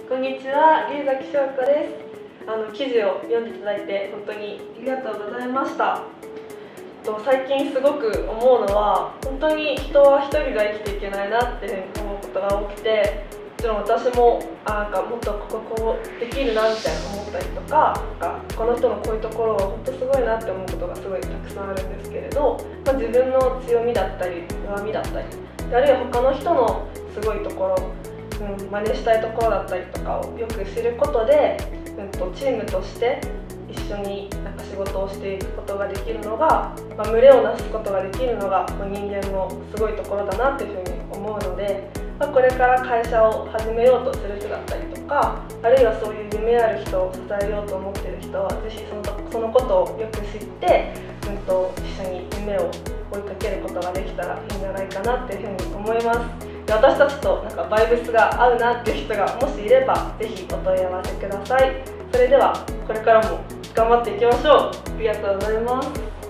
こんにちは、龍崎翔子です。記事を読んでいただいて本当にありがとうございました。最近すごく思うのは、本当に人は一人が生きていけないなっていうふうに思うことが多くて、もちろん私ももっとこうできるなみたいな思ったりとか、この人のこういうところは本当すごいなって思うことがすごいたくさんあるんですけれど、自分の強みだったり弱みだったり、あるいは他の人のすごいところ、真似したいところだったりとかをよく知ることで、チームとして一緒に仕事をしていくことができるのが、群れをなすことができるのが人間のすごいところだなというふうに思うので、これから会社を始めようとする人だったりとか、あるいはそういう夢ある人を支えようと思っている人は、ぜひそのことをよく知って、一緒に夢を追いかけることができたらいいんじゃないかなというふうに思います。私たちとバイブスが合うなっていう人がもしいれば、ぜひお問い合わせください。それではこれからも頑張っていきましょう。ありがとうございます。